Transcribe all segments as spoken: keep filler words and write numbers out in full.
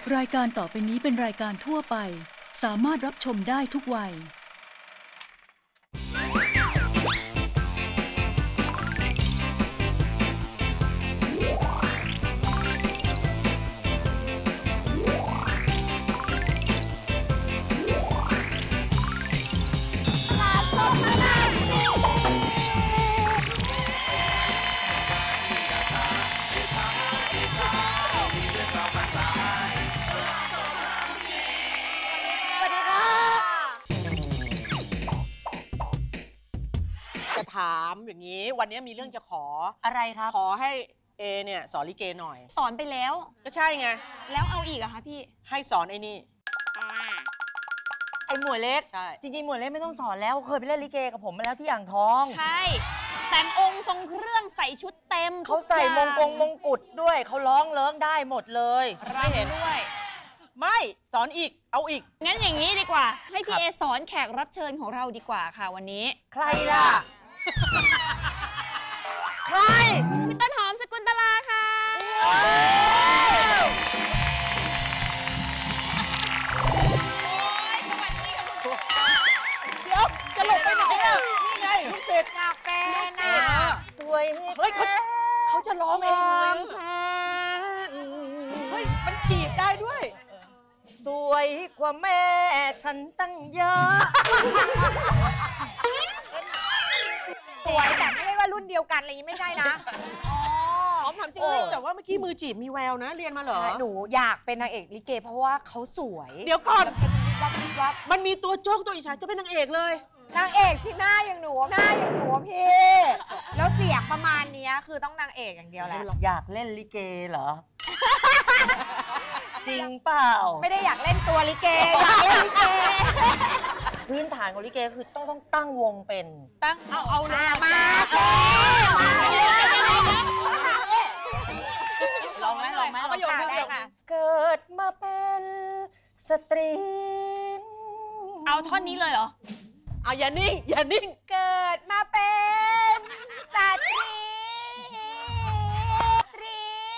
รายการต่อไปนี้เป็นรายการทั่วไปสามารถรับชมได้ทุกวัยถามอย่างนี้วันนี้มีเรื่องจะขออะไรครับขอให้เอเนี่ยสอนลิเกหน่อยสอนไปแล้วก็ใช่ไงแล้วเอาอีกอะคะพี่ให้สอนไอ้นี่ไอ้หมวยเล็กใช่จริงๆหมวยเล็กไม่ต้องสอนแล้วเคยไปเล่นลิเกกับผมมาแล้วที่อ่างทองใช่แต่งองค์ทรงเครื่องใส่ชุดเต็มเขาใส่มงกงมงกุฎด้วยเขาร้องเลิ้งได้หมดเลยไม่เห็นด้วยไม่สอนอีกเอาอีกงั้นอย่างนี้ดีกว่าให้พี่เอสอนแขกรับเชิญของเราดีกว่าค่ะวันนี้ใครล่ะใครพี่ต้นหอมสกุลตลาค่ะเดี๋ยวจะหลบไปไหนอ่ะนี่ไงลูกศิษย์อยากเป็นอ่ะสวยเฮ้ยเขาเขาจะร้องเองเฮ้ยมันจีบได้ด้วยสวยกว่าแม่ฉันตั้งเยอะสวยแต่ไม่ได้ว่ารุ่นเดียวกันอะไรอย่างนี้ไม่ใช่นะอ๋อหอมถามจริงๆแต่ว่าเมื่อกี้มือจีบมีแววนะเรียนมาเหรอหนูอยากเป็นนางเอกลิเกเพราะว่าเขาสวยเดี๋ยวก่อนมันมีตัวโจ๊กตัวอิจฉาจะเป็นนางเอกเลยนางเอกสิหน้าอย่างหนูหน้าอย่างหนูพี่แล้วเสียงประมาณนี้คือต้องนางเอกอย่างเดียวแหละอยากเล่นลิเกเหรอจริงเปล่าไม่ได้อยากเล่นตัวลิเกอยากเล่นลิเกพื้นฐานของลิเกคือต้องต้องตั้งวงเป็นตั้งเอาเอาเลยมาลองไหมลองไหมประโยคได้ค่ะเกิดมาเป็นสตรีเอาท่อนนี้เลยเหรอเอาอย่านิ่งอย่านิ่งเกิดมาเป็นสตรีตรี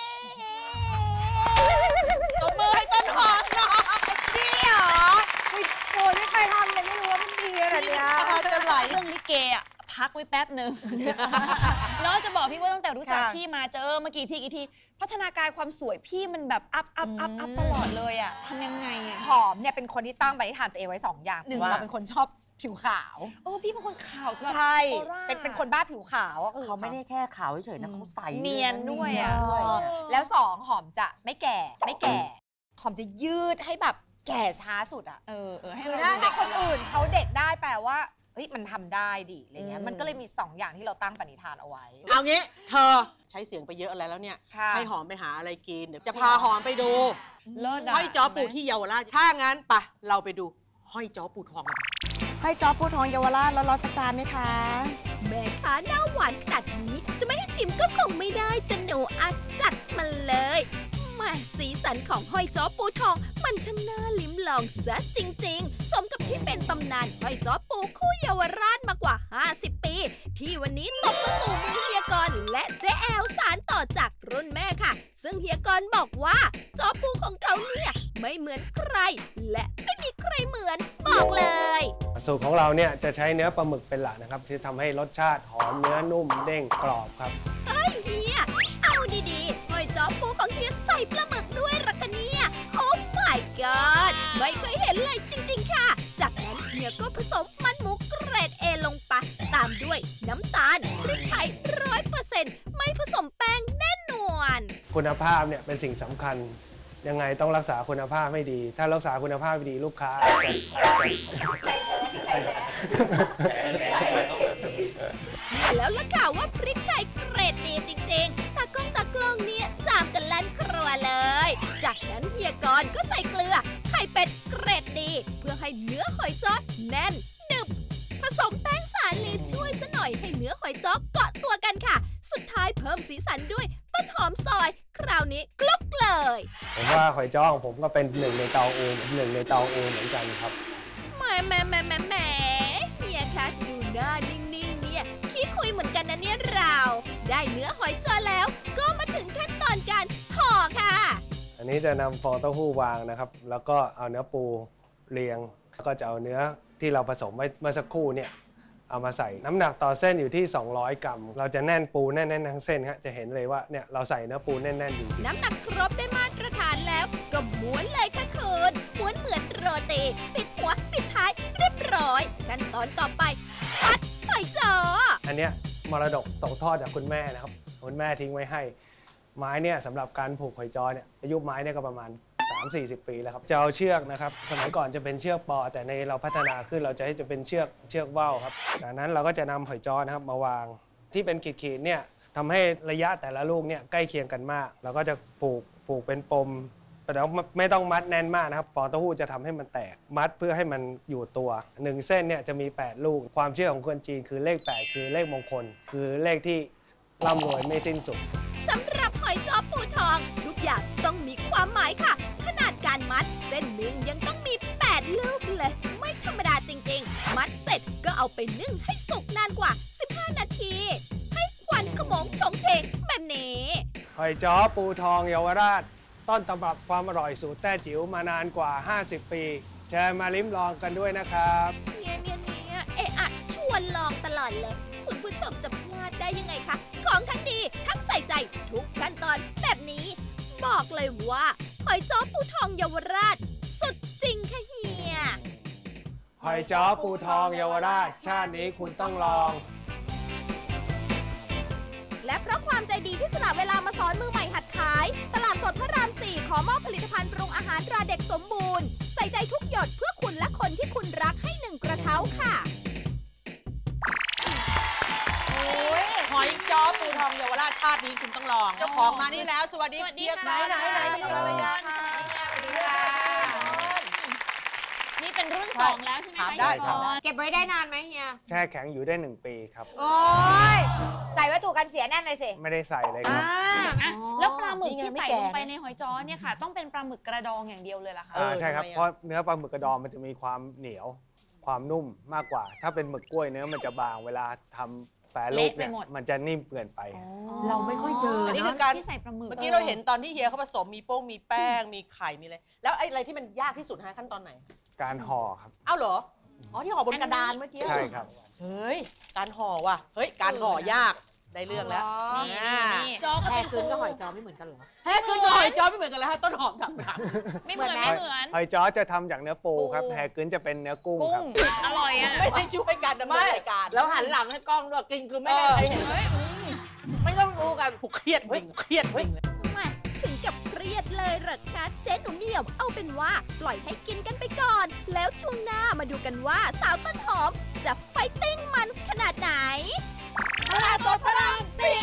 ตบมือให้ต้นหอมหน่อยดีเหรอโอ้ยไม่เคยทำเลยไม่รู้ว่ามันดีอะไรเนี้ยจะไหลเรื่องลิเกอะพักไว้แป๊บหนึ่งแล้วจะบอกพี่ว่าตั้งแต่รู้จักพี่มาเจอเมื่อกี้ทีกี่ทีพัฒนาการความสวยพี่มันแบบอัพอัพอัพอัพตลอดเลยอะทำยังไงอะหอมเนี่ยเป็นคนที่ตั้งปณิธานตัวเองไว้สองอย่างหนึ่งเราเป็นคนชอบผิวขาวโอ้พี่เป็นคนขาวใช่เป็นเป็นคนบ้าผิวขาวก็คือเขาไม่ได้แค่ขาวเฉยๆนะเขาใสเนียนด้วยอะแล้วสองหอมจะไม่แก่ไม่แก่หอมจะยืดให้แบบแก่ช้าสุดอ่ะเออเออคือถ้าถ้าคนอื่นเขาเด็กได้แปลว่าเฮ้ยมันทำได้ดิอะไรเงี้ยมันก็เลยมีสองอย่างที่เราตั้งปณิธานเอาไว้เอางี้เธอใช้เสียงไปเยอะอะไรแล้วเนี่ยให้หอมไปหาอะไรกินเดี๋ยวจะพาหอมไปดูห้อยจ้อปูที่เยาวราชถ้างั้นปะเราไปดูห้อยจ้อปูทองกันห้อยจ้อปูทองเยาวราชแล้วรอสักจานไหมคะแม่ค้าหน้าหวานขนาดนี้จะไม่ให้ชิมก็คงไม่ได้จะหนูอัดจัดมาเลยมาสีสันของห้อยจ้อปูทองมันช่างน่าลิ้มลองซะจริงๆสมกับที่เป็นตำนานห้อยจ้อปูคู่เยาวราชมากว่าห้าสิบปีที่วันนี้ตกมาสู่มือเฮียกรและเจ๊แอลสานต่อจากรุ่นแม่ค่ะซึ่งเฮียกรบอกว่าจ้อปูของเขาเนี่ยไม่เหมือนใครและไม่มีใครเหมือนบอกเลยสูตรของเราเนี่ยจะใช้เนื้อปลาหมึกเป็นหลักนะครับที่ทำให้รสชาติหอมเนื้อนุ่มเด้งกรอบครับเฮ้ยเฮียเอาดีๆห้อยจ้อปูของเฮียใส่ปลาหมึกด้วยหรอคะเนี่ยโอ้ my god ไม่เคยเห็นเลยจริงๆค่ะจากนั้นเฮียก็ผสมมันหมูเกรด เอ ลงไปตามด้วยน้ำตาลพริกไทย ร้อยเปอร์เซ็นต์ ไม่ผสมแป้งแน่นอนคุณภาพเนี่ยเป็นสิ่งสำคัญยังไงต้องรักษาคุณภาพให้ดีถ้ารักษาคุณภาพไม่ดีลูกค้าใช่แล้วล่ะค่ะว่าพริกไทยเกรดดีจริงๆตากล้องตากล้องเนี่ยจามกันลั่นครัวเลยจากนั้นเฮียกรก็ใส่เกลือไข่เป็ดเกรดดีเพื่อให้เนื้อหอยจ้อแน่นหนึบผสมแป้งสาลีช่วยซะหน่อยให้เนื้อหอยจ้อเกาะตัวกันค่ะสุดท้ายเพิ่มสีสันด้วยต้นหอมซอยคราวนี้กลุกเลยผมว่าหอยจ้อของผมก็เป็นหนึ่งในเตาอูหนึ่งในเตาอูเหมือนกันครับแหมแหมแหมแหมแหมเฮียคะดูหน้านิ่งๆเนี่ยขี้คุยเหมือนกันนะเนี่ยเราได้เนื้อหอยจ้อแล้วก็มาถึงขั้นตอนการห่อค่ะอันนนี้จะนำฟองเต้าหู้วางนะครับแล้วก็เอาเนื้อปูเรียงแล้วก็จะเอาเนื้อที่เราผสมไว้เมื่อสักครู่เนี่ยเอามาใส่น้ำหนักต่อเส้นอยู่ที่สองร้อยกรัมเราจะแน่นปูแน่นๆทั้งเส้นครับจะเห็นเลยว่าเนี่ยเราใส่เนื้อปูแน่นๆจริงๆน้ำหนักครบได้มาตรฐานแล้วก็ม้วนเลยค่ะคุณม้วนเหมือนโรตีปิดหัวปิดท้ายเรียบร้อยขั้นตอนต่อไปพัดหอยจ้ออันเนี้ยมรดกตกทอดจากคุณแม่นะครับคุณแม่ทิ้งไว้ให้ไม้เนี่ยสำหรับการผูกหอยจ้อเนี่ยอายุไม้เนี่ยก็ประมาณ สามถึงสี่สิบ ปีแล้วครับจะเอาเชือกนะครับสมัยก่อนจะเป็นเชือกปอแต่ในเราพัฒนาขึ้นเราจะให้จะเป็นเชือกเชือกว่าวครับจากนั้นเราก็จะนำหอยจ้อนะครับมาวางที่เป็นขีดๆเนี่ยทำให้ระยะแต่ละลูกเนี่ยใกล้เคียงกันมากเราก็จะผูกผูกเป็นปมแต่เราไม่ต้องมัดแน่นมากนะครับฟองเต้าหู้จะทำให้มันแตกมัดเพื่อให้มันอยู่ตัวหนึ่งเส้นเนี่ยจะมีแปดลูกความเชื่อของคนจีนคือเลขแปดคือเลขมงคลคือเลขที่ร่ำรวยไม่สิ้นสุดสำหรับหอยจ้อปูทองทุกอย่างต้องมีความหมายค่ะขนาดการมัดเส้นหนึ่งยังต้องมีแปดลูกเลยไม่ธรรมดาจริงๆมัดเสร็จก็เอาไปนึ่งให้สุกนานกว่าสิบห้านาทีให้ควันขโมงชงเชงแบบนี้หอยจ้อปูทองเยาวราชต้นตำรับความอร่อยสูตรแต้จิ๋วมานานกว่าห้าสิบปีเชิญมาลิ้มลองกันด้วยนะครับเนี่ยเนี่ยเนี่ยเอะอะชวนลองตลอดเลยคุณผู้ชมจะพลาดได้ยังไงคะของทั้งดีทั้งใส่ใจทุกขั้นตอนแบบนี้บอกเลยว่าหอยจ้อปูทองเยาวราชสุดจริงค่ะเฮียหอยจ้อปูทองเยาวราชชาตินี้คุณต้องลองและเพราะความใจดีที่สละเวลามาสอนมือใหม่หัดขายตลาดสดพระรามสี่ขอมอบผลิตภัณฑ์ปรุงอาหารตราเด็กสมบูรณ์ใส่ใจทุกหยดเพื่อคุณและคนที่คุณรักให้หนึ่งกระเช้าค่ะหอยจ้อปูทองเยาวราชชาตินี้คุณต้องลองเจ้าของมานี่แล้วสวัสดีเพียกไหนไหนไหนนี่ภรรยาค่ะนี่เป็นรุ่นสองแล้วใช่ไหมคะได้ครับเก็บไว้ได้นานไหมเฮียแช่แข็งอยู่ได้หนึ่งปีครับโอ้ยใส่วัตถุกันเสียแน่นเลยสิไม่ได้ใส่เลยครับแล้วปลาหมึกที่ใส่ลงไปในหอยจ้อเนี่ยค่ะต้องเป็นปลาหมึกกระดองอย่างเดียวเลยล่ะคะใช่ครับเพราะเนื้อปลาหมึกกระดองมันจะมีความเหนียวความนุ่มมากกว่าถ้าเป็นหมึกกล้วยเนื้อมันจะบางเวลาทำแปรรูปเนี่ยมันจะนิ่มเกินไปเราไม่ค่อยเจออันนี้คือการที่ใส่ปลาหมึกเมื่อกี้เราเห็นตอนที่เฮียเขาผสมมีโป้งมีแป้งมีไข่มีอะไรแล้วไอ้อะไรที่มันยากที่สุดฮะขั้นตอนไหนการห่อครับเอ้าเหรออ๋อที่ห่อบนกระดานเมื่อกี้ใช่ครับเฮ้ยการห่อว่ะเฮ้ยการห่อยากได้เรื่องแล้วจ้อแพรกึนกับหอยจ้อไม่เหมือนกันหรอแพรกึนกับหอยจ้อไม่เหมือนกันเลยฮะต้นหอมดับไม่เหมือนไม่เหมือนหอยจ้อจะทำจากเนื้อปูครับแพรกึนจะเป็นเนื้อกุ้งครับอร่อยอ่ะไม่ได้ช่วยกันดำเนินรายการแล้วหันหลังให้กล้องด้วยกินคือไม่ได้ใครเห็นไม่ต้องดูกันผูกเครียดเฮ้ยเครียดเฮ้ยถึงกับเครียดเลยเหรอคะเจ๊หนูเหนี่ยวเอาเป็นว่าปล่อยให้กินกันไปก่อนแล้วช่วงหน้ามาดูกันว่าสาวต้นหอมจะไฟติ้งมันขนาดไหนตลาดสดพระรามสี่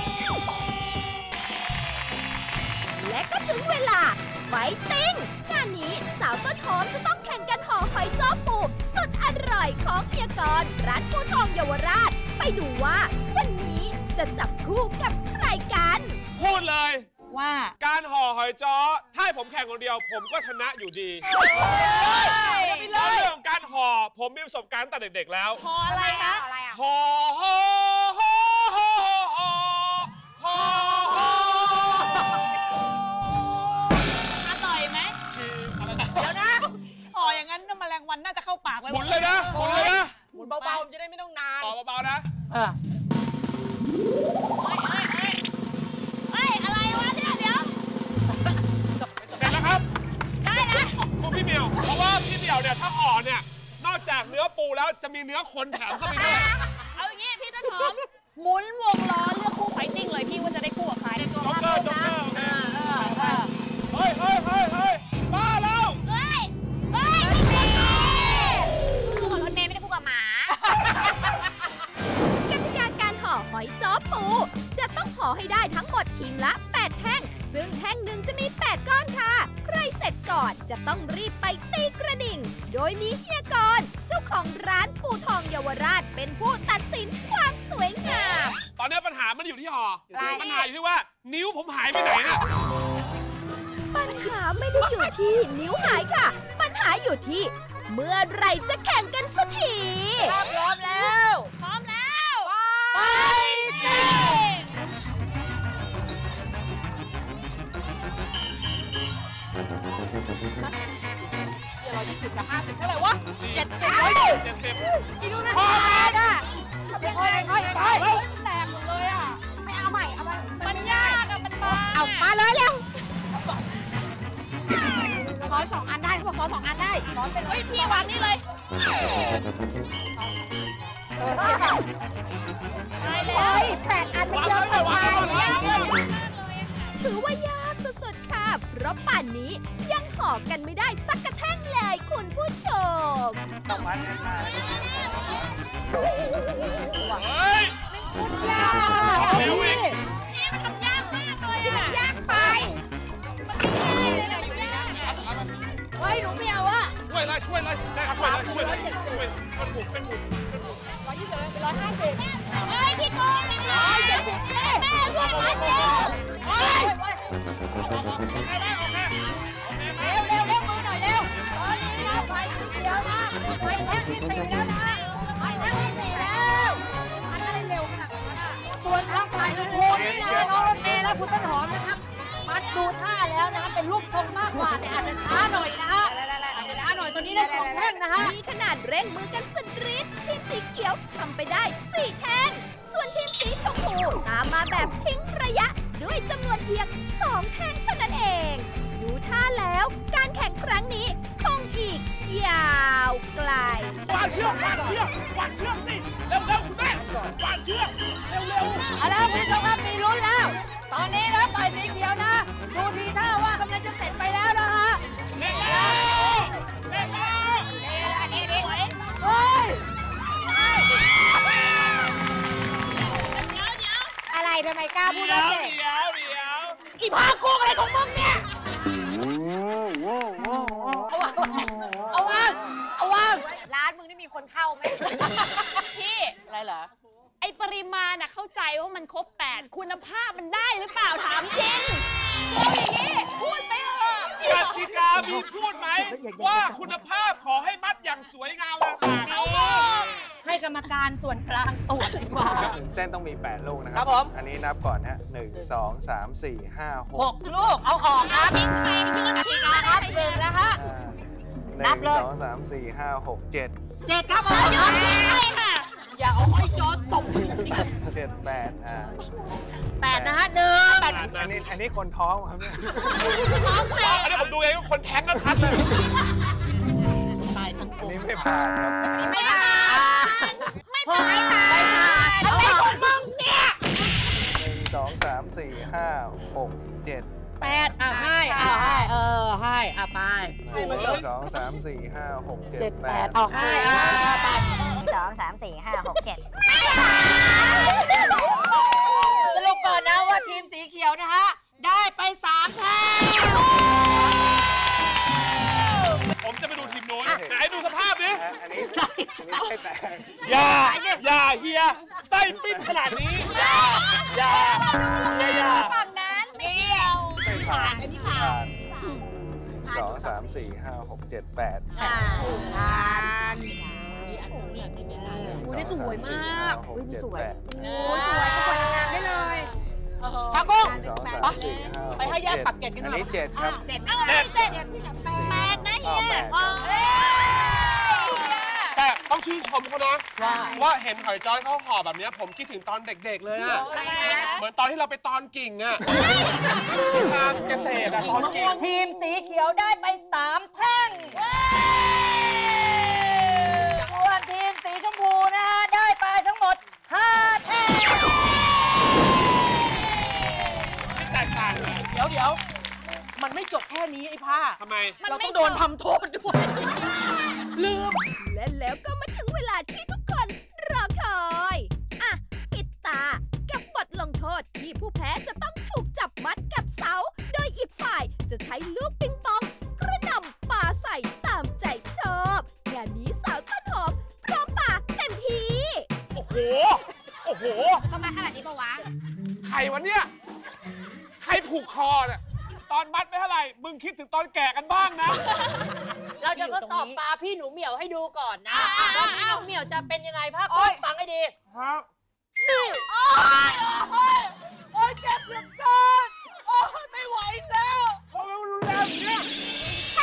และก็ถึงเวลาไฟติ้งงานนี้สาวต้นหอมจะต้องแข่งกันห่อหอยจ้อปูสุดอร่อยของเฮียกรร้านปูทองเยาวราชไปดูว่าวันนี้จะจับคู่กับใครกันพูดเลยว่าการห่อหอยจ้อถ้าผมแข่งคนเดียวผมก็ชนะอยู่ดีเรื่องของการห่อผมมีประสบการณ์ตั้งแต่เด็กๆแล้วห่ออะไรคะห่อห่อห่อห่อห่อห่ออร่อยไหมเดี๋ยวนะห่ออย่างนั้นแมลงวันน่าจะเข้าปากเลยหมุนเลยนะหมุนเลยนะหมุนเบาๆจะได้ไม่ต้องนานต่อเบาๆนะเอออะไรวะเนี่ยเดี๋ยวเสร็จแล้วครับได้แล้วคุณพี่เหมียวเพราะว่าพี่เหมียวเนี่ยถ้าห่อเนี่ยนอกจากเนื้อปูแล้วจะมีเนื้อคนแถมเข้าไปด้วยเอาอย่างงี้พี่ต้นหอมหมุนวงล้อเลือกคู่ไฟติ้งเลยพี่ว่าจะได้คู่กับใครในตัวภาพเลยนะเฮ้ยเฮ้ยเฮ้ยเฮ้ยมาแล้วเฮ้ยเฮ้ยคู่กับรถเมย์ไม่ได้คู่กับหมากติกาการห่อหอยจ้อปูจะต้องห่อให้ได้ทั้งหมดทีมละแปดแท่งซึ่งแท่งหนึ่งจะมีแปดก้อนค่ะใครเสร็จก่อนจะต้องรีบไปตีกระดิ่งโดยมีเฮียกรเจ้าของร้านปูทองเยาวราชเป็นผู้ตัดสินความสวยงามตอนนี้ปัญหามันอยู่ที่ห่อปัญหาอยู่ที่ว่านิ้วผมหายไปไหนเนี่ยปัญหาไม่ได้อยู่ที่นิ้วหายค่ะปัญหาอยู่ที่เมื่อไรจะแข่งกันสักทีพร้อมแล้วพร้อมแล้วไปเต้นเดี๋ยวร้อยยี่สิบกับห้าสิบเท่าไหร่วะเจ็ดสิบเจ็ดสิบอีดูนะพอแล้วอ่ะทำยังไงค่อยๆไปแตกหมดเลยอ่ะไม่เอาใหม่เอาใหม่มันยากอะมันบางเอามาเลยเร็วซ้อนสองอันได้เขาบอกซ้อนสองอันได้ซ้อนเป็นเฮ้ยพี่วางนี่เลยเออเฮ้ยแปดอันมันเยอะเกินไปถือว่ายากสุดๆค่ะเพราะป่านนี้ยังห่อกันไม่ได้สักกระแท่งเลยคุณผู้ชมต้องวัดกันมาเฮ้ยยากเร็วอีกมันทำยากมากเลยอะยากไปเฮ้ยหนูไม่เอาอะช่วยเลยช่วยเลยได้ครับช่วยเลยช่วยเลยช่วยมันหมุนเป็นหมุนเป็นหมุนร้อยยี่สิบเป็นร้อยห้าสิบเฮ้ยพี่โกงเลยนะร้อยเจ็ดสิบแม่แม่ช่วยมัดเร็วเฮ้ยเร็วเร็วเร็วมือหน่อยเร็วตอนนี้นะไปเดียวนะไปแท่งที่สี่แล้วนะไปแท่งที่สี่แล้วอันนั้นเร็วขนาดนั้นอ่ะส่วนทางฝ่ายชมพูนี่นะน้องรถเมย์และคุณต้นหอมนะครับมัดดูท่าแล้วนะเป็นลูกทรงมากกว่าแต่อาจจะช้าหน่อยนะฮะอาจจะช้าหน่อยตอนนี้ได้สองแท่งนะฮะมีขนาดเร่งมือกันสุดฤทธิ์ทีมสีเขียวทำไปได้สี่แท่งส่วนทีมสีชมพูตามมาแบบทิ้งระยะด้วยจำนวนเพียงสองแท่งเท่านั้นเอง ดูท่าแล้วการแข่งครั้งนี้คงอีกยาวไกลวางเชือกวางเชือกวางเชือกสิเร็วเร็วคุณแม่วางเชือกเร็วเร็วเอาแล้วคุณผู้ชมครับมีลุ้นแล้ว ตอนนี้แล้วฝ่ายสีเขียวนะ ดูทีท่าว่ากำลังจะเสร็จไปแล้วนะฮะเร็วเร็วเร็วเร็วอันนี้นี่เฮ้ยอะไรทำไมกล้าพูดเดี๋แล้ยว วเจ๊เดี๋ยวเดี๋ยวอีพาโกงอะไรของมึงเนี่ยเอาวางเอาวางร้านมึงนี่มีคนเข้าไหมพี่อะไรเหรอไอปริมาณน่ะเข้าใจว่ามันครบแปดคุณภาพมันได้หรือเปล่าถามจริงพูดอย่างนี้พูดไปเถอะกติกามีพูดไหมว่าคุณภาพขอให้มัดอย่างสวยงามต่างๆเอามาให้กรรมการส่วนกลางตรวจดีกว่าเส้นต้องมีแปดลูกนะคครัรับผมอันนี้นับก่อนนะหนึ่งสองสามสี่ห้าหหกกลูกเอาออกนะทิ้งไปทิ้งกติกาครับหนึ่งแล้วฮะหนันึ่บงเลยสองสามสี่ห้าหกเจ็ดเจ็ดครับผมใช่ค่ะอย่าเอาไอ้จอตบเจ็ดแปดอ่าแปดนะฮะหนึ่งอันนี้อันนี้คนท้องครับเนี่ยอันนี้ผมดูเองว่าคนแท้งก็ชัดเลยตายทั้งอักลุ่นมนี้ไม่ผ่านครับไม่ผ่านไม่ผ่านไม่ผ่านอะไรของมึงเนี่ยหนึ่งสองสามสี่ห้าหกเจ็ดแปดอ่ะให้อ่ะให้เออให้อ่ะไปหนึ่งสองสามสี่ห้าหกเจ็ดแปดเอาให้อ่ะไปสองสามสี่ห้าหกเจ็ดสรุปก่อนนะว่าทีมสีเขียวนะฮะได้ไปสามแต้มผมจะไปดูทีมโน้นไหนดูสภาพดิอันนี้อันนี้ไม่แตกอย่า อย่าเฮีย ไส้ปิ้นขนาดนี้ อย่า อย่าอย่าอย่าฝั่งนั้นไม่เกี่ยวไม่ผ่านผ่านสองสามสี่ห้าหกเจ็ดแปดผ่านโอ้ยนี่สวยมากโอ้ยนี่สวยโอ้ยสวยสวยงามได้เลยพักกุ้งสองสามสี่ห้าไปให้แยกปักเกร็ดกันหน่อัอยนนี้เจ็ดครับเจ็ดเจ็ดเจ็ดแปดนะอ๋อเฮียแปดครับแต่ต้องชื่นชมเขานะ ว่าเห็นหอยจ้อยเขาห่อแบบนี้ผมคิดถึงตอนเด็กๆเลยอะอะไรนะเหมือนตอนที่เราไปตอนกิ่งอะวิชาเกษตรอะตอนกิ่งทีมสีเขียวได้ไปสามแท่งส่วนทีมสีชมพูนะฮะได้ไปทั้งหมดห้าแท่งไม่แตกต่างเลยเดี๋ยวเดี๋ยวมันไม่จบแค่นี้ไอ้ผ้าทำไมเราต้องโดนทำโทษด้วย ลืมและแล้วก็มาถึงเวลาที่ทุกคนรอคอย อ่ะ ปิดตากับบทลงโทษที่ผู้แพ้จะต้องถูกจับมัดกับเสา โดยอีกฝ่ายจะใช้ลูกปิงปองกระหน่ำปาใส่ตามใจชอบงานนี้สาวต้นหอมพร้อมปาเต็มที่โอ้โห โอ้โหต้องมาขนาดนี้ปะวะใครวะเนี่ย ใครผูกคอเนี่ย ตอนมัดไม่เท่าไหร่ มึงคิดถึงตอนแก่กันบ้างนะเราจะทดสอบปลาพี่หนูเหมียวให้ดูก่อนนะว่าพี่หนูเหมียวจะเป็นยังไงภาพกล้องฟังให้ดีครับนี่โอ้ยโอ้ยโอ้ยเจ็บเหลือเกินโอ้ยไม่ไหวแล้วเพราะว่ามันรุนแรงอย่างเงี้ย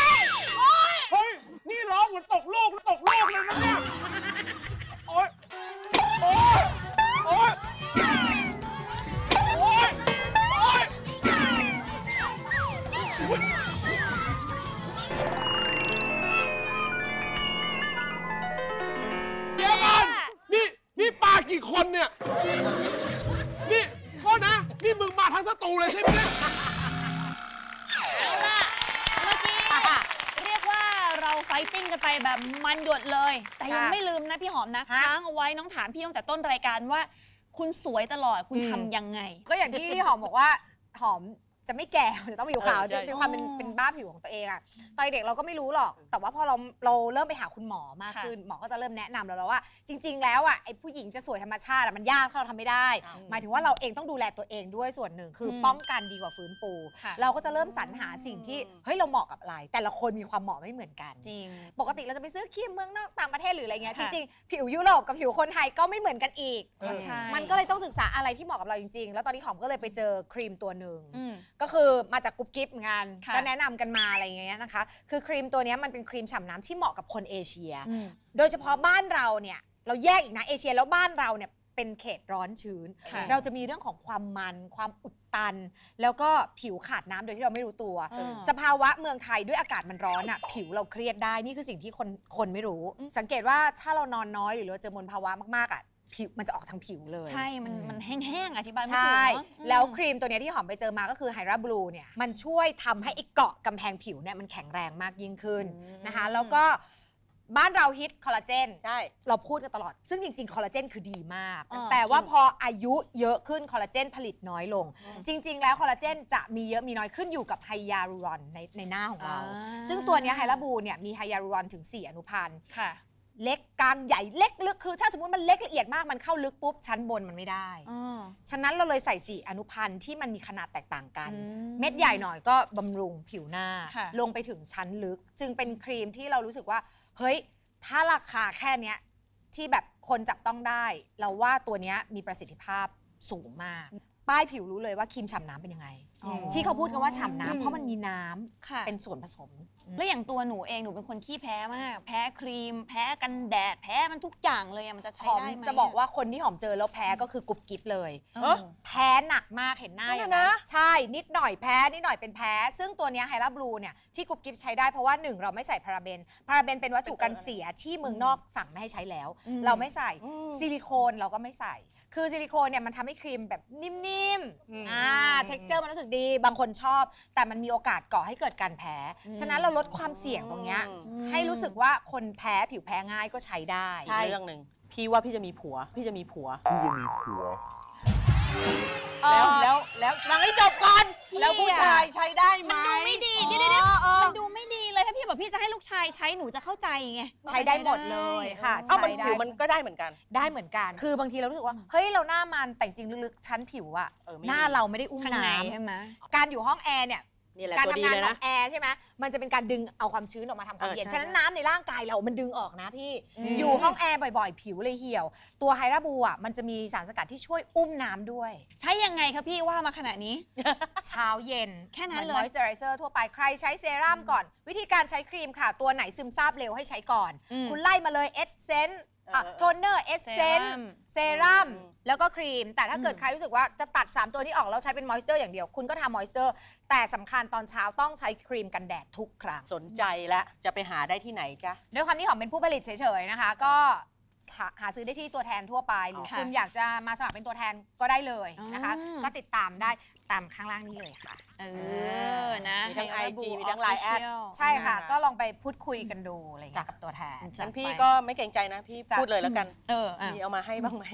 เดี๋ยวก่อนนี่นี่ปลากี่คนเนี่ยนี่โทษนะนี่มึงมาทั้งสตูเลยใช่ไหมเนี่ยเอาล่ะเมื่อกี้เรียกว่าเราไฟติ้งกันไปแบบมันหยดเลย แต่ยังไม่ลืมนะพี่หอมนะค้างเอาไว้น้องถามพี่ตั้งแต่ต้นรายการว่าคุณสวยตลอดคุณทำยังไงก็อย่างที่หอมบอกว่าหอมจะไม่แก่จะต้องผิวขาวด้วยความเป็นเป็นบ้าผิวของตัวเองอะตอนเด็กเราก็ไม่รู้หรอกแต่ว่าพอเราเราเริ่มไปหาคุณหมอมากขึ้นหมอก็จะเริ่มแนะนำเราแล้วว่าจริงๆแล้วอะไอ้ผู้หญิงจะสวยธรรมชาติมันยากถ้าเราทำไม่ได้หมายถึงว่าเราเองต้องดูแลตัวเองด้วยส่วนหนึ่งคือป้องกันดีกว่าฟื้นฟูเราก็จะเริ่มสรรหาสิ่งที่เฮ้ยเราเหมาะกับอะไรแต่ละคนมีความเหมาะไม่เหมือนกันจริงปกติเราจะไปซื้อครีมเมืองนอกต่างประเทศหรืออะไรเงี้ยจริงๆผิวยุโรปกับผิวคนไทยก็ไม่เหมือนกันอีกมันก็เลยต้องศึกษาอะไรที่เหมาะกับเราจริงๆแล้วตอนนี้หอมก็เลยไปเจอครีมตัวหนึ่งก็คือมาจากกุ๊บกิ๊บเหมือนกันก็แนะนำกันมาอะไรอย่างเงี้ยนะคะคือครีมตัวนี้มันเป็นครีมฉ่ำน้ำที่เหมาะกับคนเอเชียโดยเฉพาะบ้านเราเนี่ยเราแยกอีกนะเอเชียแล้วบ้านเราเนี่ยเป็นเขตร้อนชื้นเราจะมีเรื่องของความมันความอุดตันแล้วก็ผิวขาดน้ำโดยที่เราไม่รู้ตัวสภาวะเมืองไทยด้วยอากาศมันร้อนอ่ะผิวเราเครียดได้นี่คือสิ่งที่คนคนไม่รู้สังเกตว่าถ้าเรานอนน้อยหรือเราเจอมลภาวะมากๆอ่ะผิวมันจะออกทางผิวเลยใช่มันมันแห้งๆอธิบายไม่ถูกเนาะแล้วครีมตัวนี้ที่หอมไปเจอมาก็คือไฮราบลูเนี่ยมันช่วยทำให้ไอ้เกาะกำแพงผิวเนี่ยมันแข็งแรงมากยิ่งขึ้นนะคะแล้วก็บ้านเราฮิตคอลลาเจนใช่เราพูดกันตลอดซึ่งจริงๆคอลลาเจนคือดีมากแต่ว่าพออายุเยอะขึ้นคอลลาเจนผลิตน้อยลงจริงๆแล้วคอลลาเจนจะมีเยอะมีน้อยขึ้นอยู่กับไฮยาลูรอนในในหน้าของเราซึ่งตัวนี้ไฮราบลูเนี่ยมีไฮยาลูรอนถึงสี่อนุพันธ์เล็กกลางใหญ่เล็กลึกคือถ้าสมมติมันเล็กละเอียดมากมันเข้าลึกปุ๊บชั้นบนมันไม่ได้ฉะนั้นเราเลยใส่สี่อนุพันธ์ที่มันมีขนาดแตกต่างกันเม็ดใหญ่หน่อยก็บำรุงผิวหน้าลงไปถึงชั้นลึกจึงเป็นครีมที่เรารู้สึกว่าเฮ้ยถ้าราคาแค่เนี้ยที่แบบคนจับต้องได้เราว่าตัวเนี้ยมีประสิทธิภาพสูงมากป้ายผิวรู้เลยว่าครีมฉ่ำน้ำเป็นยังไงที่เขาพูดกันว่าฉ่ำน้ำเพราะมันมีน้ำเป็นส่วนผสมแล้วอย่างตัวหนูเองหนูเป็นคนขี้แพ้มากแพ้ครีมแพ้กันแดดแพ้มันทุกอย่างเลยมันจะใช้ได้ไหมจะบอกว่าคนที่หอมเจอแล้วแพ้ก็คือกรุบกิ๊บเลยแพ้หนักมากเห็นหน้าอย่างนั้นใช่นิดหน่อยแพ้นิดหน่อยเป็นแพ้ซึ่งตัวนี้ไฮราบลูเนี่ยที่กรุบกิ๊บใช้ได้เพราะว่าหนึ่งเราไม่ใใส่พาราเบนพาราเบนเป็นวัตถุกันเสียที่เมืองนอกสั่งไม่ให้ใช้แล้วเราไม่ใส่ซิลิโคนเราก็ไม่ใส่คือซิลิโคนเนี่ยมันทำให้ครีมแบบนิ่มๆอ่าเท็กเจอร์มันรู้สึกดีบางคนชอบแต่มันมีโอกาสก่อให้เกิดการแพ้ฉะนั้นเราลดความเสี่ยงตรงนี้ให้รู้สึกว่าคนแพ้ผิวแพ้ง่ายก็ใช้ได้เรื่องหนึ่งพี่ว่าพี่จะมีผัวพี่จะมีผัวพี่จะมีผัวแล้วแล้วแล้วฟังให้จบก่อนแล้วผู้ชายใช้ได้ไหมมันดูไม่ดีเดี๋ยวๆมันดูไม่ดีเลยถ้าพี่บอกพี่จะให้ลูกชายใช้หนูจะเข้าใจไงใช้ได้หมดเลยค่ะเอ้ามันผิวมันก็ได้เหมือนกันได้เหมือนกันคือบางทีเรารู้สึกว่าเฮ้ยเราหน้ามันแต่จริงลึกๆชั้นผิวอะหน้าเราไม่ได้อุ้มน้ำใช่ไหมการอยู่ห้องแอร์เนี่ยการทำงานของแอร์ใช่ไหมมันจะเป็นการดึงเอาความชื้นออกมาทำความเย็นฉะนั้นน้ำในร่างกายเรามันดึงออกนะพี่อยู่ห้องแอร์บ่อยๆผิวเลยเหี่ยวตัวไฮราบูอ่ะมันจะมีสารสกัดที่ช่วยอุ้มน้ำด้วยใช้ยังไงคะพี่ว่ามาขนาดนี้เช้าเย็นแค่นั้นเลยมอยส์เจอไรเซอร์ทั่วไปใครใช้เซรั่มก่อนวิธีการใช้ครีมค่ะตัวไหนซึมซาบเร็วให้ใช้ก่อนคุณไล่มาเลยเอสเซนต์โทนเนอร์เอสเซนต์เซรั่มแล้วก็ครีมแต่ถ้าเกิดใครรู้สึกว่าจะตัดสามตัวที่ออกแล้วใช้เป็นมอยส์เจอร์อย่างเดียวคุณก็ทามอยส์เจอร์แต่สำคัญตอนเช้าต้องใช้ครีมกันแดดทุกครั้งสนใจแล้วจะไปหาได้ที่ไหนจ๊ะด้วยความที่หอมเป็นผู้ผลิตเฉยๆนะคะก็หาซื้อได้ที่ตัวแทนทั่วไปหรือคุณอยากจะมาสมัครเป็นตัวแทนก็ได้เลยนะคะก็ติดตามได้ตามข้างล่างนี้เลยค่ะเออนะมีทั้ง ไอ จี มีทั้ง ไลน์ แอดใช่ค่ะก็ลองไปพูดคุยกันดูอะไรอย่างเงี้ยกับตัวแทนฉันพี่ก็ไม่เกรงใจนะพี่พูดเลยแล้วกันเออมีเอามาให้บ้างไหม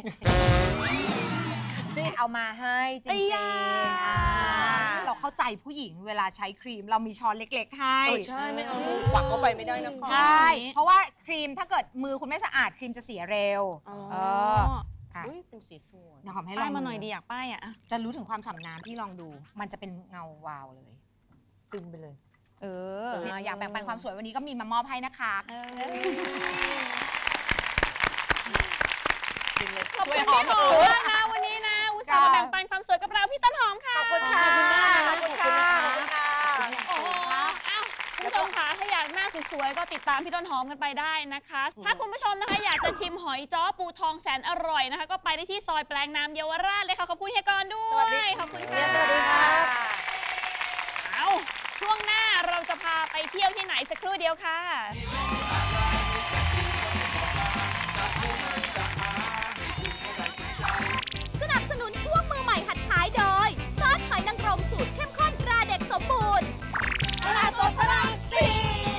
เอามาให้จริงๆเราเข้าใจผู้หญิงเวลาใช้ครีมเรามีช้อนเล็กๆให้ใช่ไม่เอากวักเข้าไปไม่ได้นะใช่เพราะว่าครีมถ้าเกิดมือคุณไม่สะอาดครีมจะเสียเร็วเออเป็นสีสวยหอมให้ลองมาหน่อยดีอยากป้ายอ่ะจะรู้ถึงความฉ่ำน้ำที่ลองดูมันจะเป็นเงาวาวเลยซึมไปเลยเอออยากแบ่งปันความสวยวันนี้ก็มีมามอบให้นะคะขอบคุณพี่หอมมากนะวันนี้นะอุตส่าห์มาแบ่งปันความสวยกับเราพี่ต้นหอมค่ะขอบคุณค่ะขอบคุณค่ะโอ้โหอ้าวคุณผู้ชมคะถ้าอยากหน้าสวยๆก็ติดตามพี่ต้นหอมกันไปได้นะคะถ้าคุณผู้ชมนะคะอยากจะชิมหอยจ้อปูทองแสนอร่อยนะคะก็ไปได้ที่ซอยแปลงน้ำเยาวราชเลยค่ะขอบคุณเฮียกรด้วยขอบคุณค่ะสวัสดีค่ะเอาช่วงช่วงหน้าเราจะพาไปเที่ยวที่ไหนสักครู่เดียวค่ะสนับสนุนช่วงมือใหม่หัดขายโดยซอสหอยนางรมสูตรเข้มข้นตราเด็กสมบูรณ์ตลาดสดพระรามสี่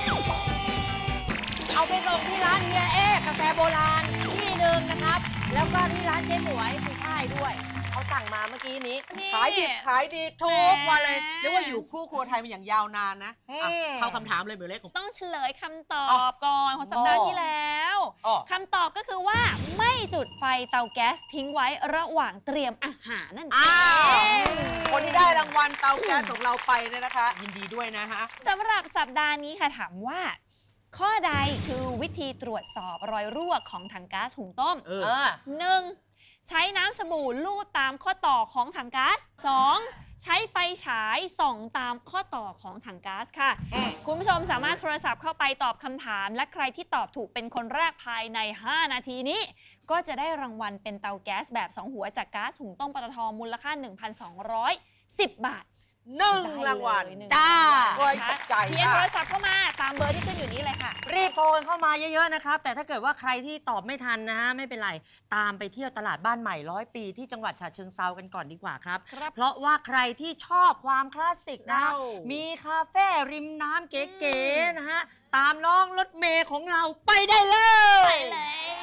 เอาไปส่งที่ร้านเฮียเอ๊กาแฟโบราณที่หนึ่งนะครับ แล้วก็ที่ร้านเจ๊หมวยผู้ชายด้วยเขาสั่งมาเมื่อกี้นี้ขายดิบขายดีทุกวันเลยเรียกว่าอยู่คู่ครัวไทยมาอย่างยาวนานนะอ่ะเข้าคำถามเลยเหมือนเล็กของต้องเฉลยคำตอบก่อนของสัปดาห์ที่แล้วคำตอบก็คือว่าไม่จุดไฟเตาแก๊สทิ้งไว้ระหว่างเตรียมอาหารนั่นเองคนที่ได้รางวัลเตาแก๊สของเราไปเนี่ยนะคะยินดีด้วยนะฮะสำหรับสัปดาห์นี้ค่ะถามว่าข้อใดคือวิธีตรวจสอบรอยรั่วของถังก๊าซหุงต้มหนึ่งใช้น้ำสบู่ลูบตามข้อต่อของถังก๊าซ สอง ใช้ไฟฉายส่องตามข้อต่อของถังก๊าซค่ะคุณผู้ชมสามารถโทรศัพท์เข้าไปตอบคำถามและใครที่ตอบถูกเป็นคนแรกภายใน ห้า นาทีนี้ก็จะได้รางวัลเป็นเตาแก๊สแบบสองหัวจากก๊าซหุงต้มปตท.มูลค่า หนึ่งพันสองร้อยสิบ บาทหนึ่งรางวัลจ้าไว้ใจเพียงโทรศัพท์เข้ามาตามเบอร์ที่ขึ้นอยู่นี้เลยค่ะรีบโทรกันเข้ามาเยอะๆนะครับแต่ถ้าเกิดว่าใครที่ตอบไม่ทันนะฮะไม่เป็นไรตามไปเที่ยวตลาดบ้านใหม่ร้อยปีที่จังหวัดฉะเชิงเทรากันก่อนดีกว่าครับเพราะว่าใครที่ชอบความคลาสสิกนะมีคาเฟ่ริมน้ำเก๋ๆนะฮะตามน้องรถเมย์ของเราไปได้เลยไปเลย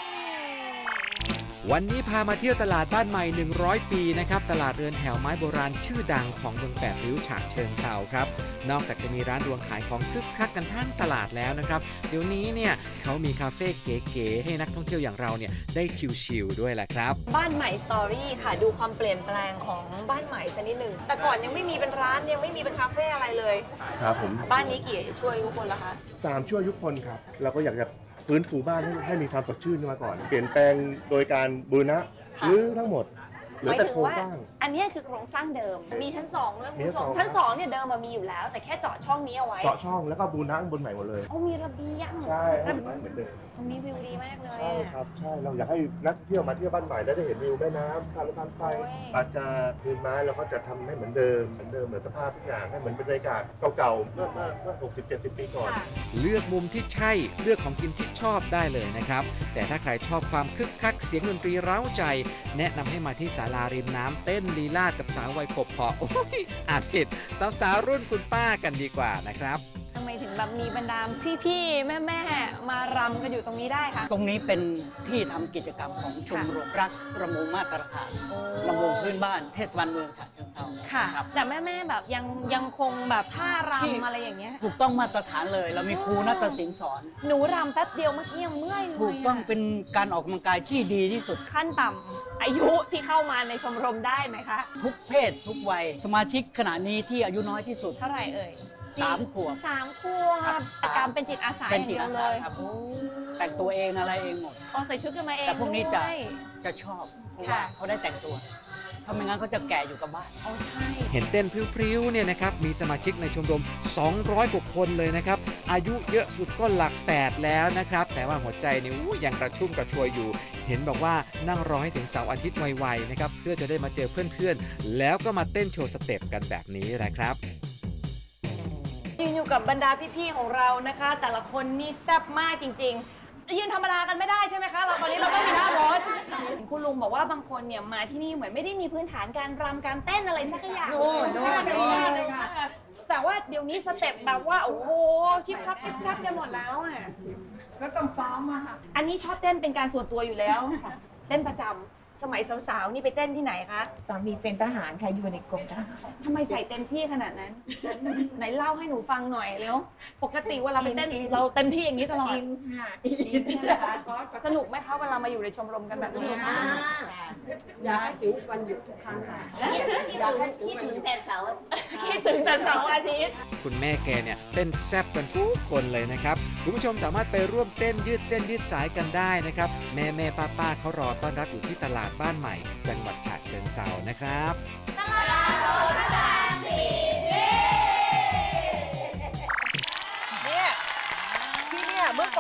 วันนี้พามาเที่ยวตลาดบ้านใหม่หนึ่งร้อยปีนะครับตลาดเรือนแถวไม้โบราณชื่อดังของเมืองแปดริ้วฉะเชิงเทราครับนอกจากจะมีร้านรวงขายของคึกคักกันทั้งตลาดแล้วนะครับเดี๋ยวนี้เนี่ยเขามีคาเฟ่เก๋ๆให้นักท่องเที่ยวอย่างเราเนี่ยได้ชิลๆด้วยแหละครับบ้านใหม่สตอรี่ค่ะดูความเปลี่ยนแปลงของบ้านใหม่สักนิดหนึ่งแต่ก่อนยังไม่มีเป็นร้านยังไม่มีเป็นคาเฟ่อะไรเลยครับผมบ้านนี้กี่ช่วยทุกคนละคะสามช่วยทุกคนครับเราก็อยากจะฟื้นฟูบ้านให้ให้มีความสดชื่นขึ้นมาก่อนเปลี่ยนแปลงโดยการบูรณะหรือทั้งหมดหรือแต่โครงสร้างอันนี้คือโครงสร้างเดิมมีชั้นสองด้วยคุณผู้ชมชั้นสองเนี่ยเดิมมีอยู่แล้วแต่แค่เจาะช่องนี้เอาไว้เจาะช่องแล้วก็บูรณะบนใหม่หมดเลยโอ้มีระเบียงใช่เหมือนเดิมตรงนี้วิวดีมากเลยใช่ครับใช่เราอยากให้นักเที่ยวมาเที่ยวบ้านใหม่แล้วได้เห็นวิวแม่น้ำทางรถไฟอาจจะพื้นไม้เราก็จะทำให้เหมือนเดิมเหมือนเดิมเหมือนสภาพทุกอย่างให้เหมือนบรรยากาศเก่าๆเมื่อเมื่อหกสิบเจ็ดสิบปีก่อนเลือกมุมที่ใช่เลือกของกินที่ชอบได้เลยนะครับแต่ถ้าใครชอบความคึกคักเสียงดนตรีเร้าใจแนะนำให้มาที่ศาลาริมน้ำเต้นลีลาศกับสาววัยขบเพาะโอ้ยอาจผิดสาวๆรุ่นคุณป้ากันดีกว่านะครับทำไมถึงแบบมีบรรดาพี่ๆแม่ๆมารำกันอยู่ตรงนี้ได้คะตรงนี้เป็นที่ทำกิจกรรมของชมรมรักประมงมาตรฐานประมงพื้นบ้านเทศบาลเมืองฉะเชิงเทราค่ะแต่แม่ๆแบบยังยังคงแบบท่ารำอะไรอย่างเงี้ยถูกต้องมาตรฐานเลยเรามีครูนาฏศิลป์สอนหนูรำแป๊บเดียวเมื่อกี้ยังเมื่อยเลยถูกต้องเป็นการออกกำลังกายที่ดีที่สุดขั้นต่ำอายุที่เข้ามาในชมรมได้ไหมคะทุกเพศทุกวัยสมาชิกขณะนี้ที่อายุน้อยที่สุดเท่าไหร่เอ่ยสามขวบสามขวบกิจกรรมเป็นจิตอาสาเป็นจิตอาสาครับแต่งตัวเองอะไรเองหมดอ๋อใส่ชุดกันมาเองแต่พวกนี้จะจะชอบเพราะว่าเขาได้แต่งตัวถ้าไม่งั้นเขาจะแก่อยู่กับบ้านอ๋อใช่เห็นเต้นพริ้วๆเนี่ยนะครับมีสมาชิกในชมรมสองร้อยกว่าคนเลยนะครับอายุเยอะสุดก็หลักแปดแล้วนะครับแต่ว่าหัวใจนี่ยังกระชุ่มกระชวยอยู่เห็นบอกว่านั่งรอให้ถึงเสาร์อาทิตย์ไวๆนะครับเพื่อจะได้มาเจอเพื่อนๆแล้วก็มาเต้นโชว์สเต็ปกันแบบนี้แหละครับยืนอยู่กับบรรดาพี่ๆของเรานะคะแต่ละคนนี่แซ่บมากจริงๆยืนธรรมดากันไม่ได้ใช่ไหมคะเราตอนนี้เราก็มีท่ารถคุณลุงบอกว่าบางคนเนี่ยมาที่นี่เหมือนไม่ได้มีพื้นฐานการรำการเต้นอะไรสักอย่างโน้โน้เลยค่ะแต่ว่าเดี๋ยวนี้สเต็ปแบบว่าโอ้โหชิปชับชิปชับกันหมดแล้วอ่ะแล้วต้องซ้อมมาค่ะอันนี้ชอบเต้นเป็นการส่วนตัวอยู่แล้วเต้นประจำสมัยสาวๆนี่ไปเต้นที่ไหนคะสามีเป็นทหารค่ะอยู่ในกรมทหารทำไมใส่เต็มที่ขนาดนั้นไหนเล่าให้หนูฟังหน่อยแล้วปกติเวลาไปเต้นเราเต็มที่อย่างนี้ตลอดอินใช่ไหมคะสนุกไหมคะเวลามาอยู่ในชมรมกันแบบนี้อยากถึงวันหยุดทุกครั้งค่ะคิดถึงแต่เสาร์คิดถึงแต่เสาร์อาทิตย์คุณแม่แกเนี่ยเต้นแซ่บกันทุกคนเลยนะครับคุณผู้ชมสามารถไปร่วมเต้นยืดเส้นยืดสายกันได้นะครับแม่แม่ป้าป้าเขารอต้อนรับอยู่ที่ตลาดบ้านใหม่จังหวัดฉะเชิงเทรานะครับตลาดสดพระรามสี่เนี่ยที่เนี่ยเมื่อก่อน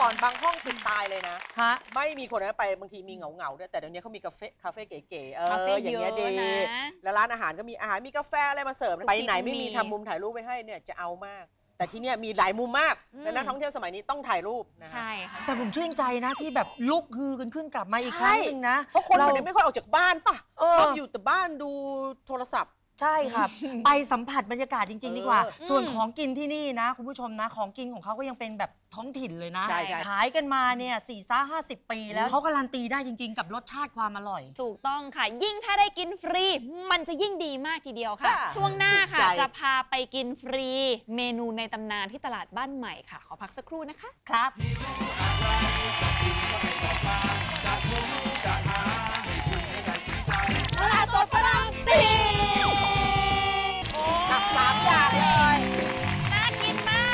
ก่อนบางห้องปิดตายเลยนะฮะไม่มีคนนั้นไปบางทีมีเหงาเงาๆด้วยแต่เดี๋ยวนี้เขามีคาเฟ่คาเฟ่เก๋ๆเออคาเฟ่อย่างเงี้ยเยดีอะนะแล้วร้านอาหารก็มีอาหารมีกาแฟอะไรมาเสิร์ฟไปไหนไม่มีมีทำมุมถ่ายรูปไว้ให้เนี่ยจะเอามาก แต่ที่เนี่ยมีหลายมุมมากอืมและนักท่องเที่ยวสมัยนี้ต้องถ่ายรูปนะใช่ค่ะแต่ผมชื่นใจนะที่แบบลุกฮือกันขึ้นกลับมาอีกครั้งหนึงนะเพราะคนเดี๋ยวนี้ไม่ค่อยออกจากบ้านป่ะเออชอบอยู่แต่บ้านดูโทรศัพท์ใช่ครับ ไปสัมผัสบรรยากาศจริง ๆ ดีกว่าเออส่วนของกินที่นี่นะ คุณผู้ชมนะ ของกินของเขาก็ยังเป็นแบบท้องถิ่นเลยนะใช่ใช่ขายกันมาเนี่ยสี่ซ่าห้าสิบปีแล้วเขาการันตีได้จริง ๆ กับรสชาติความอร่อยถูกต้องค่ะ ยิ่งถ้าได้กินฟรี มันจะยิ่งดีมากทีเดียวค่ะค่ะช่วงหน้าค่ะถูกใจจะพาไปกินฟรี เมนูในตำนานที่ตลาดบ้านใหม่ค่ะ ขอพักสักครู่นะคะครับตลาดสดพระรามสี่กับสามอย่างเลยน่ากินมาก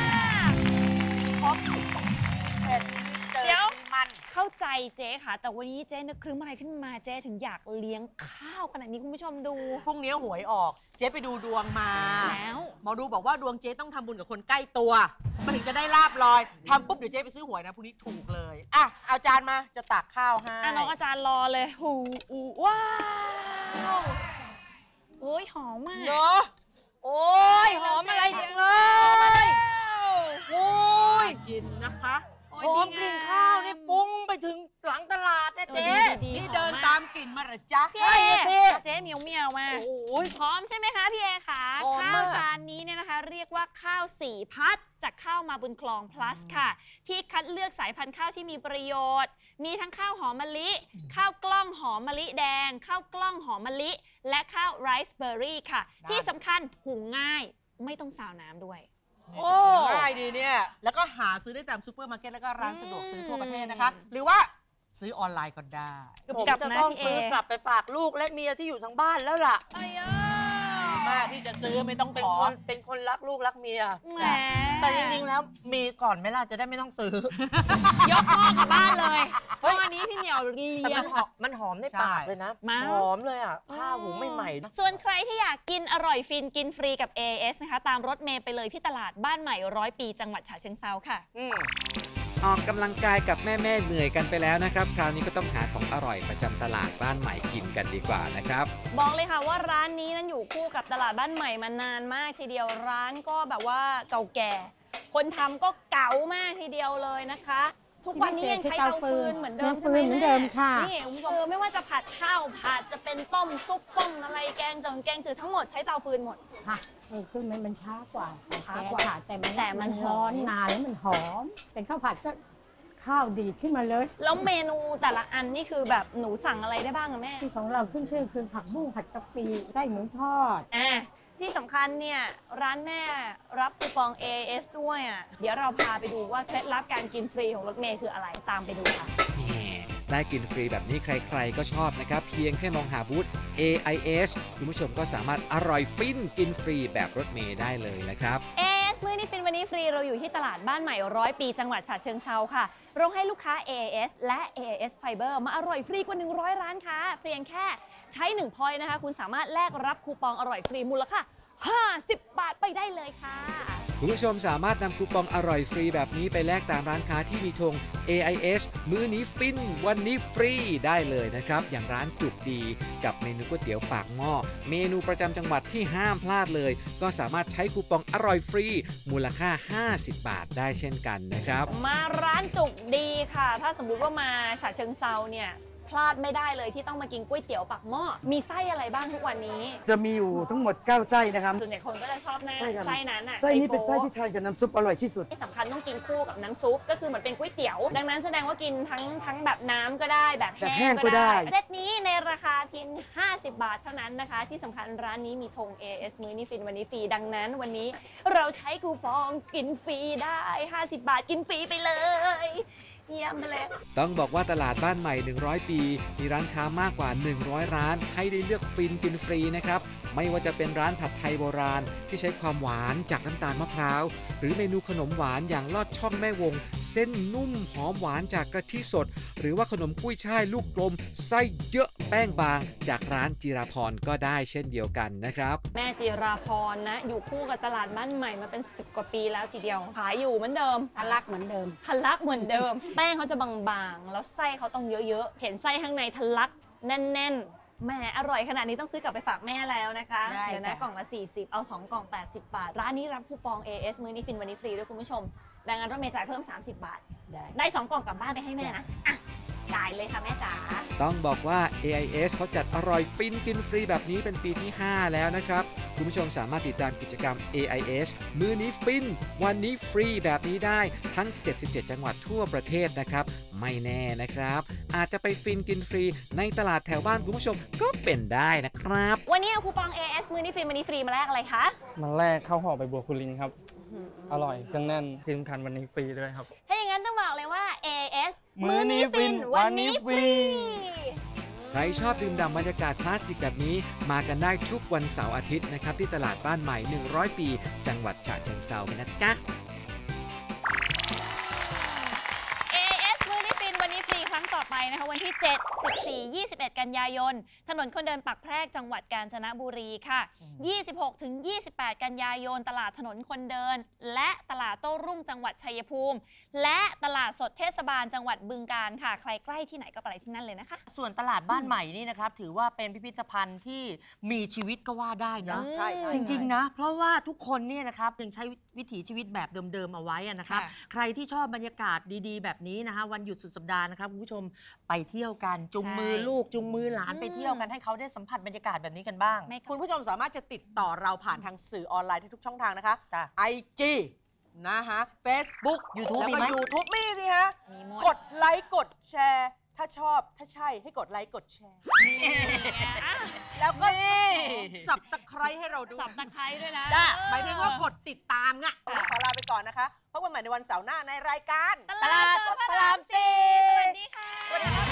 ครบเผ็ดมีเจอเดี๋ยวมีมันเข้าใจเจ๊ค่ะ แต่วันนี้เจ๊นึกครึ้มอะไรขึ้นมาเจ๊ถึงอยากเลี้ยงข้าวขนาดนี้คุณผู้ชมดูพรุ่งนี้หวยออก เจ๊ไปดูดวงมาแล้วหมอดูบอกว่าดวงเจ๊ต้องทำบุญกับคนใกล้ตัว มันถึงจะได้ลาบลอยทำปุ๊บเดี๋ยวเจ๊ไปซื้อหวยนะพรุ่งนี้ถูกเลยอ่ะเอาจานมาจะตักข้าวให้อ่ะน้องอาจารย์รอเลยหูอูว้าวโอ้ยหอมมากเนาะโอ้ยหอมอะไรจังเลย โอ้ยกินนะคะหอมกลิ่นข้าวนี่ฟุ้งไปถึงหลังตลาดนะเจ๊นี่เดินตามกลิ่นมาเหรอจ๊ะพี่เอใช่สิเจ๊เหมียวเมียวๆมาโอ้ยพร้อมใช่ไหมคะพี่เอคะพร้อมข้าวมากจานนี้เนี่ยนะคะ เรียกว่าข้าวสี่พัดจากข้าวมาบุญคลอง plus ค่ะ ที่คัดเลือกสายพันธุ์ข้าวที่มีประโยชน์ มีทั้งข้าวหอมมะลิ ข้าวกล้องหอมมะลิแดง ข้าวกล้องหอมมะลิ และข้าวไรซ์เบอร์รี่ค่ะ ที่สำคัญหุงง่ายไม่ต้องซาวน้ำด้วยโอ้ง่ายดีเนี่ย แล้วก็หาซื้อได้ตามซูเปอร์มาร์เก็ตแล้วก็ร้านสะดวกซื้อทั่วประเทศนะคะ หรือว่าซื้อออนไลน์ก็ได้ผมกลับจะนะต้องพี่เอซื้อกลับไปฝากลูกและเมียที่อยู่ทางบ้านแล้วล่ะไอ้ยามากที่จะซื้อไม่ต้องเป็นขอคนเป็นคนรักลูกรักเมียแหมแต่จริงๆแล้วมีก่อนไหมล่ะจะได้ไม่ต้องซื้อยกหม้อกลับบ้านเลยเพราะอันนี้พี่เหมียวเรีแต่ยมังนหอมมันหอมในปากเลยนะมาหอมเลยอ่ะข้าวหุงใหม่ๆนะส่วนใครที่อยากกินอร่อยฟินกินฟรีกับ เอ เอส นะคะ ตามรถเมย์ไปเลยที่ตลาดบ้านใหม่ร้อยปีจังหวัดฉะเชิงเทราค่ะอืมออกกำลังกายกับแม่ๆเหนื่อยกันไปแล้วนะครับคราวนี้ก็ต้องหาของอร่อยประจำตลาดบ้านใหม่กินกันดีกว่านะครับบอกเลยค่ะว่าร้านนี้นั้นอยู่คู่กับตลาดบ้านใหม่มานานมากทีเดียวร้านก็แบบว่าเก่าแก่ คนทำก็เก๋ามากทีเดียวเลยนะคะ ทุกวันนี้ยังใช้เตาฟืนเหมือนเดิมใช่ไหมเหมือนเดิมค่ะนี่คุณผู้ชมไม่ว่าจะผัดข้าวผัดจะเป็นต้มซุปต้มอะไรแกงจืดแกงจืดทั้งหมดใช้เตาฟืนหมดค่ะเออคือมันมันช้ากว่าช้ากว่าค่ะแต่มันแต่มันหอมร้อนนานแล้วมันหอม เป็นข้าวผัดก็ข้าวดีดขึ้นมาเลยแล้วเมนูแต่ละอันนี่คือแบบหนูสั่งอะไรได้บ้างอะแม่ที่ของเราขึ้นชื่อคือผักบุ้งผัดกะปิไส้หมูทอดอ่ะที่สำคัญเนี่ยร้านแม่รับคูปอง เอ เอส ด้วยอ่ะเดี๋ยวเราพาไปดูว่าเคล็ดลับการกินฟรีของรถเมย์คืออะไรตามไปดูค่ะแหมได้กินฟรีแบบนี้ใครๆก็ชอบนะครับ เพียงแค่มองหาบูธ เอ ไอ เอส คุณผู้ชมก็สามารถอร่อยฟินกินฟรีแบบรถเมย์ได้เลยนะครับเอ เอส มื้อนี้ฟินวันนี้ฟรีเราอยู่ที่ตลาดบ้านใหม่ร้อยปีจังหวัดฉะเชิงเทราค่ะโรงให้ลูกค้า เอ เอส และ เอ เอส Fiber มาอร่อยฟรีกว่าหนึ่งร้อยร้านค้าเพียงแค่ใช้หนึ่งพอยต์นะคะคุณสามารถแลกรับคูปองอร่อยฟรีมูลค่าห้าสิบบาทไปได้เลยค่ะคุณผู้ชมสามารถนำคูปองอร่อยฟรีแบบนี้ไปแลกตามร้านค้าที่มีธง เอ ไอ เอส มื้อนี้ฟินวันนี้ฟรีได้เลยนะครับ อย่างร้านจุดดีกับเมนูก๋วยเตี๋ยวปากหม้อเมนูประจำจังหวัดที่ห้ามพลาดเลย ก็สามารถใช้คูปองอร่อยฟรีมูลค่าห้าสิบบาทได้เช่นกันนะครับมาร้านจุกดีค่ะ ถ้าสมมุติว่ามาฉะเชิงเซาเนี่ยพลาดไม่ได้เลยที่ต้องมากินก๋วยเตี๋ยวปากหม้อมีไส้อะไรบ้างทุกวันนี้จะมีอยู่ทั้งหมดเก้าไส้นะครับส่วนใหญ่คนก็จะชอบหน้าใช่ครับไส้นั้นอ่ะไส้นี้เป็นไส้โป๊ะที่ทานกับน้ำซุปอร่อยที่สุดที่สำคัญต้องกินคู่กับน้ำซุปก็คือเหมือนเป็นก๋วยเตี๋ยว ดังนั้นแสดงว่ากินทั้งทั้งแบบน้ำก็ได้แบบแบบแห้แห้งงก็ก็ได้ได้เซตนี้ในราคาเพียงห้าสิบบาทเท่านั้นนะคะ ที่สำคัญร้านนี้มีธง เอ เอส มื้อนี้ฟินวันนี้ฟรีดังนั้นวันนี้เราใช้คูปองกินฟรีได้ห้าสิบบาทกินฟรีไปเลยเยี่ยมไปเลยต้องบอกว่าตลาดบ้านใหม่หนึ่งร้อยปีมีร้านค้ามากกว่าหนึ่งร้อยร้านให้ได้เลือกฟินกินฟรีนะครับไม่ว่าจะเป็นร้านผัดไทยโบราณที่ใช้ความหวานจากน้ำตาลมะพร้าวหรือเมนูขนมหวานอย่างลอดช่องแม่วงเส้นนุ่มหอมหวานจากกะทิสดหรือว่าขนมกุ้ยช่ายลูกกลมไส้เยอะแป้งบางจากร้านจิราพรก็ได้เช่นเดียวกันนะครับแม่จิราพรนะอยู่คู่กับตลาดบ้านใหม่มาเป็นสิบกว่าปีแล้วทีเดียวขายอยู่เหมือนเดิมทะลักเหมือนเดิมทะลักเหมือนเดิม แป้งเขาจะบางๆแล้วไส้เขาต้องเยอะๆเห็นไส้ข้างในทะลักแน่นๆแหมอร่อยขนาดนี้ต้องซื้อกลับไปฝากแม่แล้วนะคะเดี๋ยวนะกล่องละสี่สิบเอาสองกล่องแปดสิบบาทร้านนี้รับคูปอง เอ เอส มื้อนี้ฟินวันนี้ฟรีด้วยคุณผู้ชมดังนั้นรถเมล์จ่ายเพิ่มสามสิบบาทได้สองกล่องกลับบ้านไปให้แม่นะอ่ะจ่ายเลยค่ะแม่จ๋าต้องบอกว่า เอ ไอ เอส เขาจัดอร่อยฟินกินฟรีแบบนี้เป็นปีที่ห้าแล้วนะครับคุณผู้ชมสามารถติดตามกิจกรรม เอ ไอ เอส มื้อนี้ฟินวันนี้ฟรีแบบนี้ได้ทั้งเจ็ดสิบเจ็ดจังหวัดทั่วประเทศนะครับไม่แน่นะครับอาจจะไปฟินกินฟรีในตลาดแถวบ้านคุณผู้ชมก็เป็นได้นะครับวันนี้เอาคูปอง เอ เอส มื้อนี้ฟินวันนี้ฟรีมาแลกอะไรคะมาแลกข้าวห่อใบบัวคุณลินครับอร่อยเครื่องแน่นที่สำคัญวันนี้ฟรีด้วยครับถ้าอย่างนั้นต้องบอกเลยว่า เอ เอส มื้อนี้ฟินวันนี้ฟรีใครชอบดื่มด่ำบรรยากาศคลาสสิกแบบนี้มากันได้ทุกวันเสาร์อาทิตย์นะครับที่ตลาดบ้านใหม่หนึ่งร้อยปีจังหวัดฉะเชิงเทรานะจ๊ะเอ เอส มื้อนี้ฟินวันนี้ฟรีครั้งต่อไปนะคะวันที่เจ็ด สิบสี่ ยี่สิบเอ็ด กันยายนถนนคนเดินปักแพรกจังหวัดกาญจนบุรีค่ะยี่สิบหกถึงยี่สิบแปด กันยายนตลาดถนนคนเดินและตลาดโต้รุ่งจังหวัดชัยภูมิและตลาดสดเทศบาลจังหวัดบึงกาฬค่ะใครใกล้ที่ไหนก็ไปที่นั่นเลยนะคะส่วนตลาดบ้านใหม่นี่นะครับถือว่าเป็นพิพิธภัณฑ์ที่มีชีวิตก็ว่าได้นะใช่จริงๆนะเพราะว่าทุกคนเนี่ยนะครับยังใช้วิถีชีวิตแบบเดิมๆเอาไว้นะครับใครที่ชอบบรรยากาศดีๆแบบนี้นะคะวันหยุดสุดสัปดาห์นะครับคุณผู้ชมไปเที่ยวกันจุงมือลูกจุงมือหลานไปเที่ยวกันให้เขาได้สัมผัสบรรยากาศแบบนี้กันบ้างคุณผู้ชมสามารถจะติดต่อเราผ่านทางสื่อออนไลน์ทุกช่องทางนะคะ ไอ จี นะคะ Facebook YouTube แล้วก็มีไหม YouTube มีสิฮะกดไลค์กดแชร์ถ้าชอบถ้าใช่ให้กดไลค์กดแชร์แล้วก็สับตะไคร้ให้เราดูสับตะไคร้ด้วยนะหมายถึงว่ากดติดตามไงวันนี้ขอลาไปก่อนนะคะพบกันใหม่ในวันเสาร์หน้าในรายการตลาดสดพระรามสี่สวัสดีค่ะ